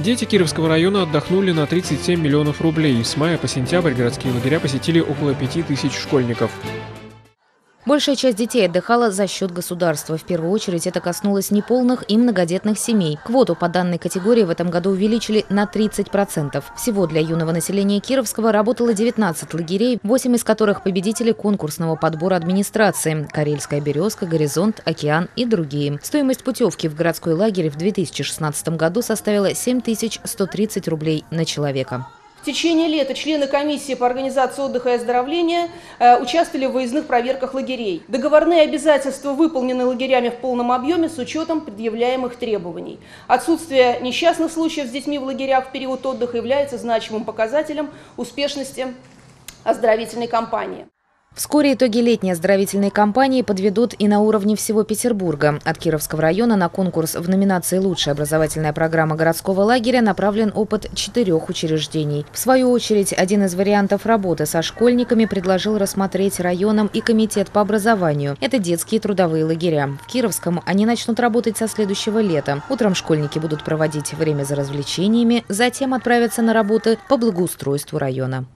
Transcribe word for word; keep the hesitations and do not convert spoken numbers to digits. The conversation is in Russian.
Дети Кировского района отдохнули на тридцать семь миллионов рублей. С мая по сентябрь городские лагеря посетили около пяти тысяч школьников. Большая часть детей отдыхала за счет государства. В первую очередь это коснулось неполных и многодетных семей. Квоту по данной категории в этом году увеличили на тридцать процентов. Всего для юного населения Кировского работало девятнадцать лагерей, восемь из которых победители конкурсного подбора администрации: Карельская березка, Горизонт, Океан и другие. Стоимость путевки в городской лагерь в две тысячи шестнадцатом году составила семь тысяч сто тридцать рублей на человека. В течение лета члены комиссии по организации отдыха и оздоровления э, участвовали в выездных проверках лагерей. Договорные обязательства выполнены лагерями в полном объеме с учетом предъявляемых требований. Отсутствие несчастных случаев с детьми в лагерях в период отдыха является значимым показателем успешности оздоровительной кампании. Вскоре итоги летней оздоровительной кампании подведут и на уровне всего Петербурга. От Кировского района на конкурс в номинации «Лучшая образовательная программа городского лагеря» направлен опыт четырех учреждений. В свою очередь, один из вариантов работы со школьниками предложил рассмотреть районом и комитет по образованию. Это детские трудовые лагеря. В Кировском они начнут работать со следующего лета. Утром школьники будут проводить время за развлечениями, затем отправятся на работы по благоустройству района.